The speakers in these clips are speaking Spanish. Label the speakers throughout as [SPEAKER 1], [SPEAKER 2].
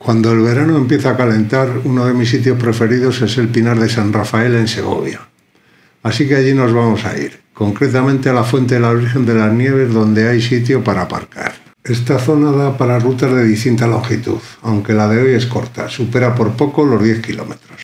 [SPEAKER 1] Cuando el verano empieza a calentar, uno de mis sitios preferidos es el Pinar de San Rafael en Segovia. Así que allí nos vamos a ir, concretamente a la Fuente de la Virgen de las Nieves, donde hay sitio para aparcar. Esta zona da para rutas de distinta longitud, aunque la de hoy es corta, supera por poco los 10 kilómetros.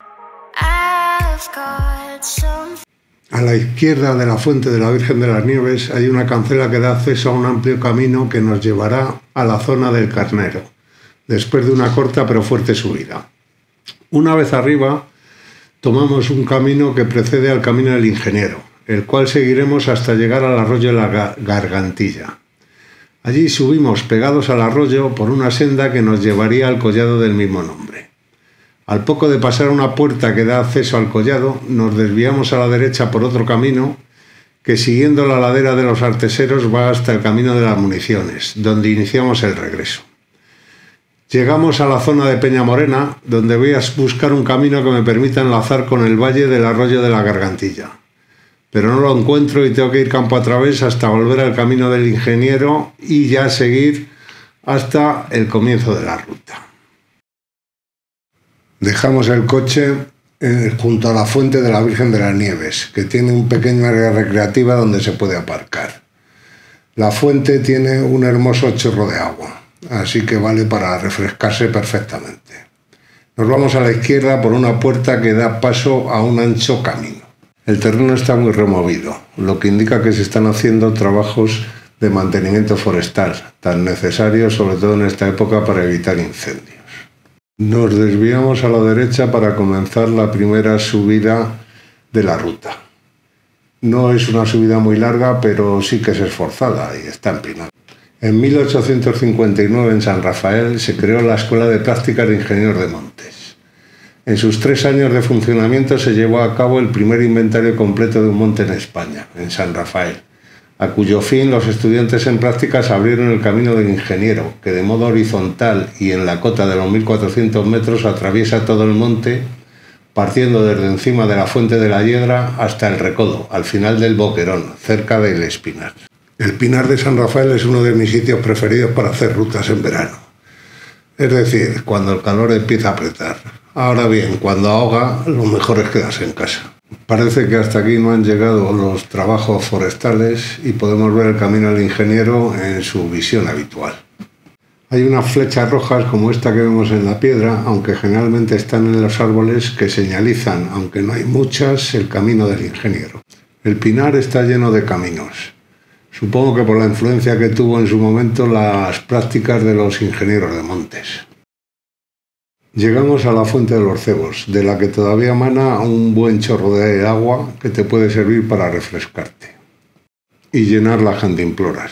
[SPEAKER 1] A la izquierda de la Fuente de la Virgen de las Nieves hay una cancela que da acceso a un amplio camino que nos llevará a la zona del Carnero, después de una corta pero fuerte subida. Una vez arriba, tomamos un camino que precede al Camino del Ingeniero, el cual seguiremos hasta llegar al arroyo de la Gargantilla. Allí subimos pegados al arroyo por una senda que nos llevaría al collado del mismo nombre. Al poco de pasar una puerta que da acceso al collado, nos desviamos a la derecha por otro camino que, siguiendo la ladera de los Arteseros, va hasta el Camino de las Municiones, donde iniciamos el regreso. Llegamos a la zona de Peñamorena, donde voy a buscar un camino que me permita enlazar con el valle del arroyo de la Gargantilla. Pero no lo encuentro y tengo que ir campo a través hasta volver al Camino del Ingeniero y ya seguir hasta el comienzo de la ruta. Dejamos el coche junto a la Fuente de la Virgen de las Nieves, que tiene un pequeño área recreativa donde se puede aparcar. La fuente tiene un hermoso chorro de agua, así que vale para refrescarse perfectamente. Nos vamos a la izquierda por una puerta que da paso a un ancho camino. El terreno está muy removido, lo que indica que se están haciendo trabajos de mantenimiento forestal, tan necesarios sobre todo en esta época para evitar incendios. Nos desviamos a la derecha para comenzar la primera subida de la ruta. No es una subida muy larga, pero sí que es esforzada y está empinada. En 1859 en San Rafael se creó la Escuela de Prácticas de Ingenieros de Montes. En sus 3 años de funcionamiento se llevó a cabo el primer inventario completo de un monte en España, en San Rafael, a cuyo fin los estudiantes en prácticas abrieron el Camino del Ingeniero, que de modo horizontal y en la cota de los 1400 metros atraviesa todo el monte, partiendo desde encima de la Fuente de la Hiedra hasta el Recodo, al final del Boquerón, cerca del Espinar. El Pinar de San Rafael es uno de mis sitios preferidos para hacer rutas en verano. Es decir, cuando el calor empieza a apretar. Ahora bien, cuando ahoga, lo mejor es quedarse en casa. Parece que hasta aquí no han llegado los trabajos forestales y podemos ver el Camino del Ingeniero en su visión habitual. Hay unas flechas rojas como esta que vemos en la piedra, aunque generalmente están en los árboles, que señalizan, aunque no hay muchas, el Camino del Ingeniero. El Pinar está lleno de caminos. Supongo que por la influencia que tuvo en su momento las prácticas de los ingenieros de montes. Llegamos a la Fuente de los Cebos, de la que todavía emana un buen chorro de agua que te puede servir para refrescarte y llenar las cantimploras.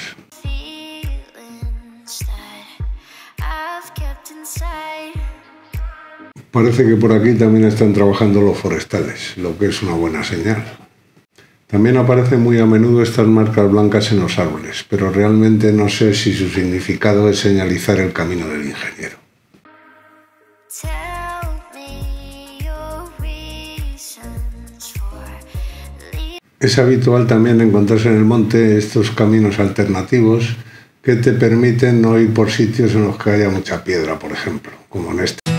[SPEAKER 1] Parece que por aquí también están trabajando los forestales, lo que es una buena señal. También aparecen muy a menudo estas marcas blancas en los árboles, pero realmente no sé si su significado es señalizar el Camino del Ingeniero. Es habitual también encontrarse en el monte estos caminos alternativos que te permiten no ir por sitios en los que haya mucha piedra, por ejemplo, como en este.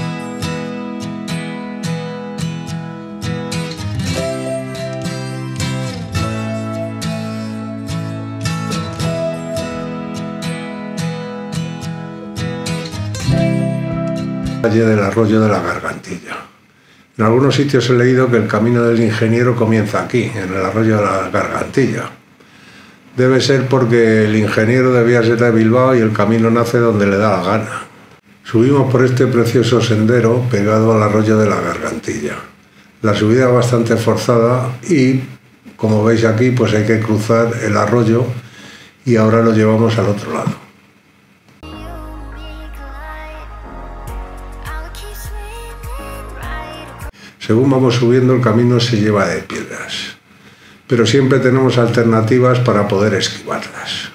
[SPEAKER 1] Valle del arroyo de la Gargantilla. En algunos sitios he leído que el Camino del Ingeniero comienza aquí, en el arroyo de la Gargantilla. Debe ser porque el ingeniero debía ser de Bilbao y el camino nace donde le da la gana. Subimos por este precioso sendero pegado al arroyo de la Gargantilla. La subida es bastante forzada y, como veis aquí, pues hay que cruzar el arroyo y ahora lo llevamos al otro lado. Según vamos subiendo, el camino se lleva de piedras, pero siempre tenemos alternativas para poder esquivarlas.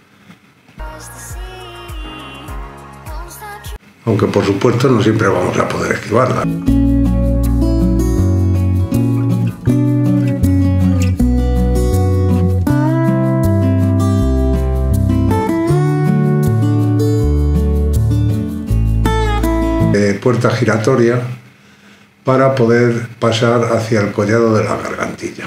[SPEAKER 1] Aunque por supuesto no siempre vamos a poder esquivarlas. puerta giratoria para poder pasar hacia el collado de la Gargantilla.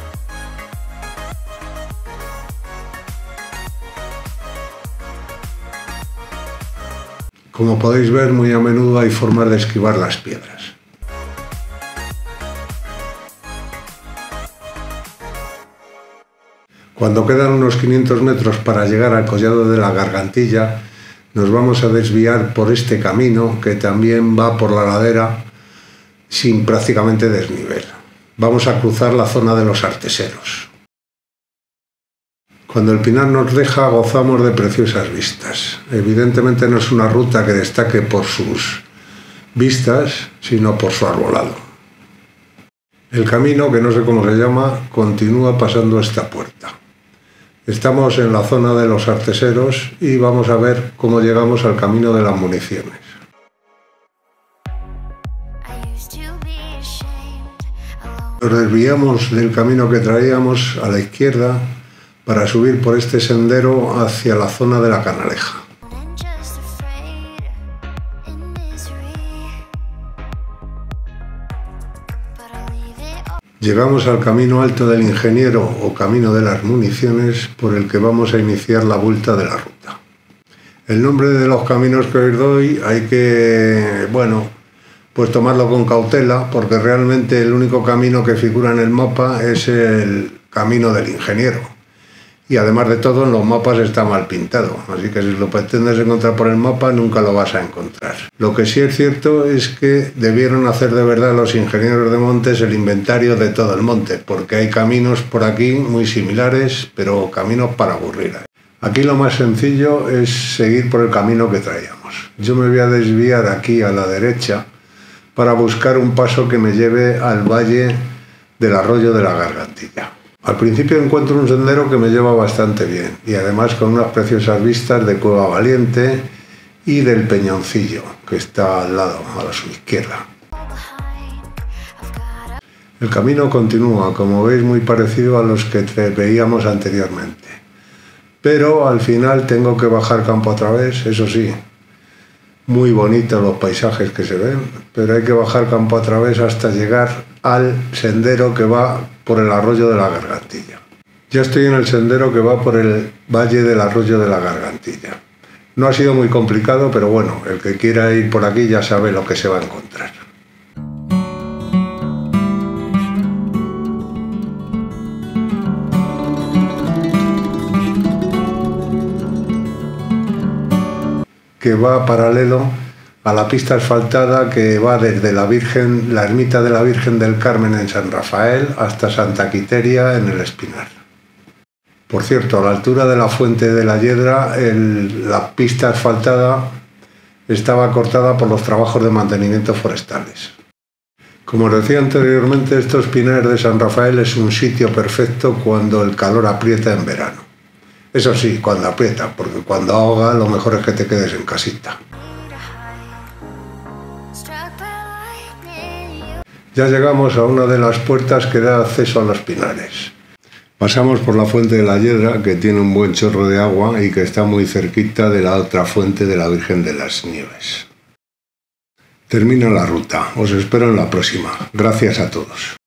[SPEAKER 1] Como podéis ver, muy a menudo hay formas de esquivar las piedras. Cuando quedan unos 500 metros para llegar al collado de la Gargantilla, nos vamos a desviar por este camino que también va por la ladera sin prácticamente desnivel. Vamos a cruzar la zona de los Arteseros. Cuando el pinar nos deja, gozamos de preciosas vistas. Evidentemente no es una ruta que destaque por sus vistas, sino por su arbolado. El camino, que no sé cómo se llama, continúa pasando esta puerta. Estamos en la zona de los Arteseros y vamos a ver cómo llegamos al camino de las municiones. Nos desviamos del camino que traíamos a la izquierda para subir por este sendero hacia la zona de la Canaleja. Llegamos al camino alto del ingeniero o camino de las municiones por el que vamos a iniciar la vuelta de la ruta. El nombre de los caminos que os doy hay que, pues tomarlo con cautela, porque realmente el único camino que figura en el mapa es el camino del ingeniero. Y además de todo, en los mapas está mal pintado, así que si lo pretendes encontrar por el mapa nunca lo vas a encontrar. Lo que sí es cierto es que debieron hacer de verdad los ingenieros de montes el inventario de todo el monte, porque hay caminos por aquí muy similares, pero caminos para aburrir. Aquí lo más sencillo es seguir por el camino que traíamos. Yo me voy a desviar aquí a la derecha para buscar un paso que me lleve al valle del arroyo de la Gargantilla. Al principio encuentro un sendero que me lleva bastante bien y además con unas preciosas vistas de Cueva Valiente y del Peñoncillo, que está al lado, a su izquierda. El camino continúa, como veis, muy parecido a los que veíamos anteriormente. Pero al final tengo que bajar campo a través, eso sí. Muy bonitos los paisajes que se ven, pero hay que bajar campo a través hasta llegar al sendero que va por el arroyo de la Gargantilla. Ya estoy en el sendero que va por el valle del arroyo de la Gargantilla. No ha sido muy complicado, pero bueno, el que quiera ir por aquí ya sabe lo que se va a encontrar. Que va paralelo a la pista asfaltada que va desde la ermita de la Virgen del Carmen en San Rafael hasta Santa Quiteria en el Espinar. Por cierto, a la altura de la Fuente de la Yedra, la pista asfaltada estaba cortada por los trabajos de mantenimiento forestales. Como os decía anteriormente, estos pinares de San Rafael es un sitio perfecto cuando el calor aprieta en verano. Eso sí, cuando aprieta, porque cuando ahoga lo mejor es que te quedes en casita. Ya llegamos a una de las puertas que da acceso a los pinares. Pasamos por la Fuente de la Yedra, que tiene un buen chorro de agua y que está muy cerquita de la otra fuente de la Virgen de las Nieves. Termina la ruta. Os espero en la próxima. Gracias a todos.